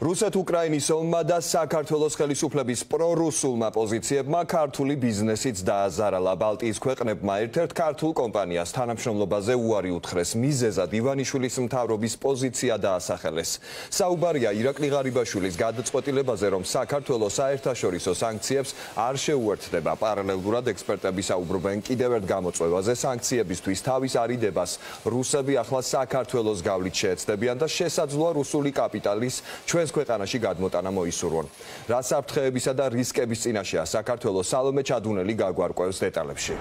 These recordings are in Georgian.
რუსეთ-უკრაინის ომმა და საქართველოს ხელისუფლების პრორუსულმა პოზიციებმა ქართული ბიზნესიც დააზარალა. ბალტიის ქვეყნებმა ერთ-ერთ ქართულ კომპანიას თანამშრომლობაზე უარი უთხრეს. მიზეზად ივანიშვილის მთავრობის პოზიცია დაასახელეს. საუბარია ირაკლი ღარიბაშვილის გადაწყვეტილებაზე, რომ საქართველოს საერთაშორისო სანქციებს არ შეუერთდება. პარალელურად ექსპერტები საუბრობენ კიდევ ერთ გამოწვევაზე, სანქციებისთვის თავის არიდებას რუსები ახლა საქართველოს გავლით შეეცდებიან და შესაძლოა რუსული კაპიტალის ჩვენს ქვეყანაში გადმოტანა მოისურვონ. რა საფრთხეებისა და რისკების წინაშეა საქართველოს? სალომე ჩადუნელი გაგვარკვევს დეტალებში.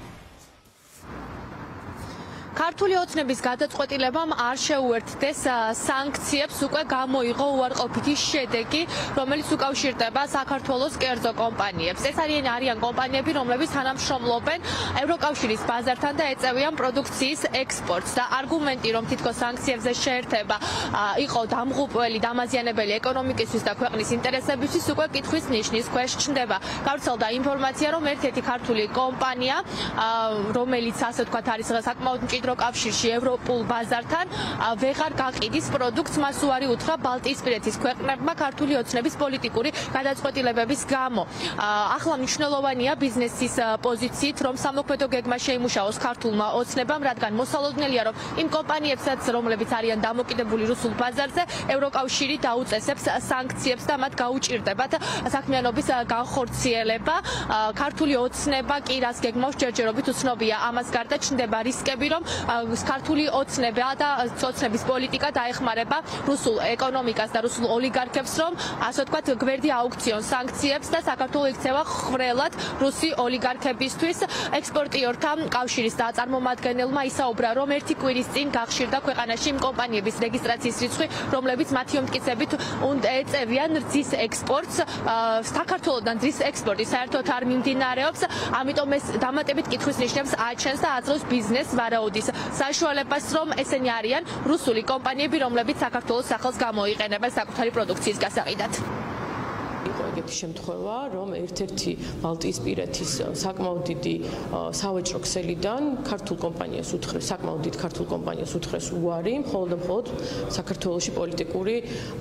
ქართული ოცნების გადაწყვეტილებამ არ შეუერთდეს სანქციებს, უკვე გამოიღო უარყოფითი შედეგი, რომელიც უკავშირდება საქართველოს კერძო კომპანიებს. ეს არიან კომპანიები, რომლებიც თანამშრომლობენ ევროკავშირის ბაზართან და ეწევიან პროდუქციის ექსპორტს. და არგუმენტი, რომ თითქოს სანქციებზე შეერთება იყო დამღუპველი, დამაზიანებელი ეკონომიკისთვის და ქვეყნის ინტერესებისთვის, უკვე კითხვის ნიშნის ქვეშ ჩნდება. გავრცელდა ინფორმაცია, რომ ერთ-ერთი ქართული კომპანია, რომელიც ასე ვთქვათ არის საკმაოდ მჭიდრო კავშირში ევროპულ ბაზართან, ვეღარ გაყიდის პროდუქტს. მას უარი უთხრა ბალტიისპირეთის ქვეყნებმა ქართული ოცნების პოლიტიკური გადაწყვეტილებების გამო. ახლა მნიშვნელოვანია ბიზნესის პოზიციით, რომ სამოქმედო გეგმა შეიმუშაოს ქართულმა ოცნებამ, რადგან მოსალოდნელია, რომ იმ კომპანიებსაც, რომლებიც არიან დამოკიდებული რუსულ ბაზარზე, ევროკავშირი დაუწესებს სანქციებს და მათ გაუჭირდებათ საქმიანობის განხორციელება. ქართული ოცნება კი რას გეგმავს, ჯერჯერობით უცნობია. ამას გარდა ჩნდება რისკები, რომ ქართული ოცნება და ოცნების პოლიტიკა დაეხმარება რუსულ ეკონომიკას და რუსულ ოლიგარქებს, რომ ასე ვთქვათ გვერდი აუქციონ სანქციებს და საქართველოს იქცევა ხრელად რუსი ოლიგარქებისთვის. ექსპორტიორთა კავშირის წარმომადგენელმა ისაუბრა, რომ ერთი კვირის წინ გახშირდა ქვეყანაში იმ კომპანიების რეგისტრაციის რიცხვი, რომლებიც მათი ომტკიცებით ეწევიან რძის ექსპორტს. საქართველოსთან რძის ექსპორტი საერთოდ არ მიმდინარეობს, ამიტომ ეს დამატებით კითხვის ნიშნებს აჩენს და აძლევს ბიზნეს ვარაუდის საშუალებას, რომ ესენი არიან რუსული კომპანიები, რომლებიც საქართველოს სახელს გამოიყენებენ საკუთარი პროდუქციის გასაყიდად. იყო ეგეთი შემთხვევა, რომ ერთ-ერთი ბალტიისპირეთის საკმაოდ დიდი სავაჭრო ქსელიდან ქართულ კომპანიას უთხრეს, საკმაოდ დიდ ქართულ კომპანიას უთხრეს უარი, მხოლოდ საქართველოში პოლიტიკური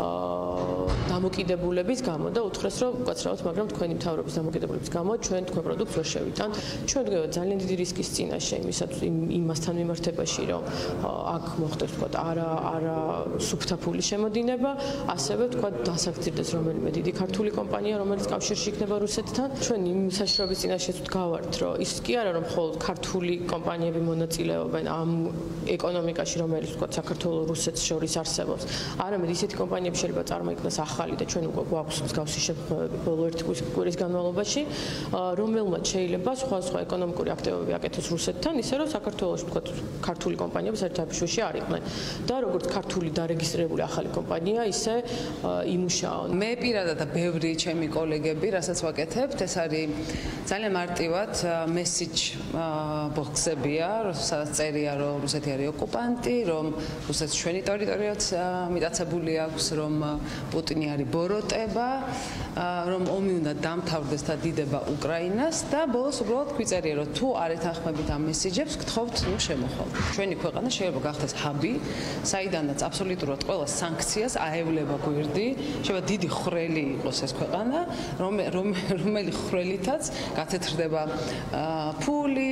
დამოკიდებულების გამო და უთხრეს, რომ უკაცრავად, მაგრამ თქვენი მთავრობის დამოკიდებულების გამო ჩვენ თქვენ პროდუქტს ვერ შევიტანთ. ჩვენ ვდგებთ ძალიან დიდი რისკის წინაშე იმასთან მიმართებაში, რომ აქ მოხდეს თქვა არა სუფთა ფულის შემოდინება, ასევე თქვა დასაქცირდეს რომელიმე დიდი ქართული კომპანია, რომელიც კავშირში იქნება რუსეთთან. ჩვენ იმ საშუალების წინაშე ვდგავართ, რომ ის კი არა, რომ მხოლოდ ქართული კომპანიები მონაწილეობენ ამ ეკონომიკაში, რომელიც თქვა საქართველოს რუსეთს შორის არსებობს. არამედ ისეთი კომპანიები შეიძლება წარმოიქმნას ახალი და ჩვენ უკვე გვაქვს მსგავსი შემთხვევები ბოლო ერთი კვირის განმავლობაში, რომელმაც შეიძლება სხვა ეკონომიკური აქტივობები აკეთოს რუსეთთან, ისე რომ საქართველოს თქვა ქართული კომპანიები საერთაშორისოში არ იყვნენ. და როგორც ქართული დარეგისტრირებული ახალი კომპანია, ისე იმუშაონ. მე პირადად და ბევრი ჩემი კოლეგები, რასაც ვაკეთებთ, ეს არის ძალიან მარტივად მესიჯ ბოქსებია, სადაც წერია, რომ რუსეთი არის ოკუპანტი, რომ რუსეთს ჩვენი ტერიტორიაც მიტაცებული აქვს, რომ პუტინი არის ბოროტება, რომ ომი უნდა დამთავრდეს და დიდება უკრაინას და ბოლოს უბრალოდ გვიწერია, რომ თუ არ ეთანხმებით ამ მესიჯებს, გთხოვთ, შემოხვალთ. ჩვენი ქვეყანა შეიძლება გახდეს ჰაბი, საიდანაც აბსოლუტურად ყველა სანქციას აევლება გვერდი, შეიძლება დიდი ხრელი იყოს ეს ქვეყანა, რომელი ხრელითაც გათეთრდება ფული.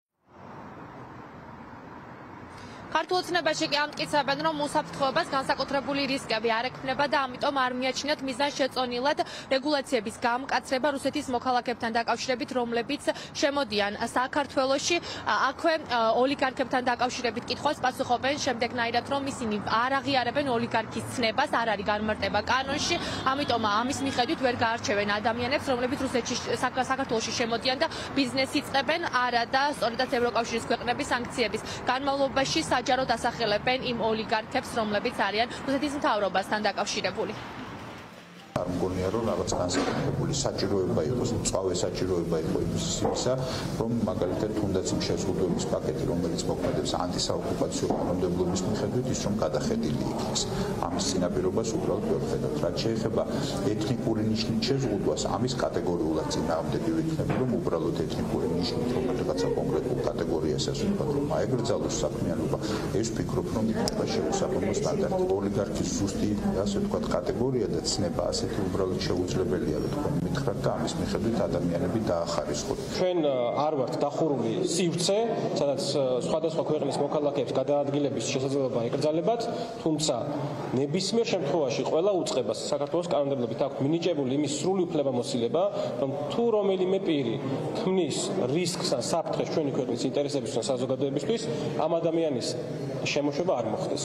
ქართულ ოცნებაში კი ამტკიცებენ, რომ უსაფრთხოებას განსაკუთრებული რისკები არ ექმნება და ამიტომ არ მიაჩნიათ მიზანშეწონილად რეგულაციების გამკაცრება რუსეთის მოქალაქეებთან დაკავშირებით, რომლებიც შემოდიან საქართველოში. აქვე ოლიგარქებთან დაკავშირებით კითხვას პასუხობენ შემდეგნაირად, რომ ისინი არ აღიარებენ ოლიგარქის ცნებას, არ არის განმარტება კანონში, ამიტომ ამის მიხედვით ვერ გაარჩევენ ადამიანებს, რომლებიც რუსეთში საქართველოში შემოდიან და ბიზნესს იწყებენ, არა და სწორედაც ევროკავშირის ქვეყნების სანქციების განმავლობაში საჯაროდ ასახელებენ იმ ოლიგარქებს, რომლებიც არიან რუსეთის მთავრობასთან დაკავშირებული. არ მგონია რომ რაღაც განსაკუთრებული საჭიროება იყოს, მწვავე საჭიროება იყოს იმისა, რომ მაგალითად თუნდაც იმ შეზღუდვების პაკეტი, რომელიც მოქმედებს ანტისაოკუპაციო კანონმდებლობის მიხედვით, ის რომ გადახედილი იქნეს. ამის წინაპირობას უბრალოდ ვერ ვხედავთ. რაც შეეხება ეთნიკური ნიშნით შეზღუდვას, ამის კატეგორიულად წინააღმდეგი ვიქნები, რომ უბრალოდ ეთნიკური ნიშნით რომელიღაცა კონკრეტულ კატეგორიას ასე ვთქვათ, რომ აეგრძალოს საქმიანობა, ეს ვფიქრობ, რომ იქნება შეუსაბამო სტანდარტი. ოლიგარქის ზუსტი ასე ვთქვათ კატეგორია და ცნება ასეთი უბრალოდ შეუძლებელია თქვენ მითხრათ და ამის მიხედვით ადამიანები დაახარისხოთ. ჩვენ არ ვართ დახურული სივრცე, სადაც სხვადასხვა ქვეყნის მოქალაქეებს გადაადგილების შესაძლებლობა ეკრძალებათ, თუმცა ნებისმიერ შემთხვევაში ყველა უწყებას საქართველოს კანონმდებლობით აქვს მინიჭებული იმის სრული უფლებამოსილება, რომ თუ რომელიმე პირი ქმნის რისკს ან საფრთხეს ჩვენი ქვეყნის ინტერესებისთვის ან საზოგადოებისთვის, ამ ადამიანის შემოშვება არ მოხდეს.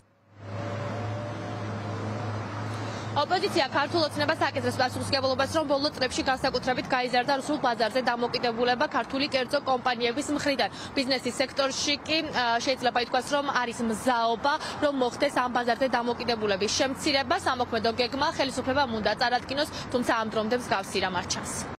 ოპოზიცია ქართულ ოცნებას აკეთებს პასუხისმგებლობას, რომ ბოლო წლებში განსაკუთრებით გაიზარდა რუსულ ბაზარზე დამოკიდებულება ქართული კერძო კომპანიების მხრიდან. ბიზნესის სექტორში კი შეიძლება ითქვას, რომ არის მზაობა, რომ მოხდეს ამ ბაზარზე დამოკიდებულების შემცირება. სამოქმედო გეგმა ხელისუფლებამ უნდა წარადგინოს, თუმცა ამ დრომდე მსგავსი რამ არ ჩანს.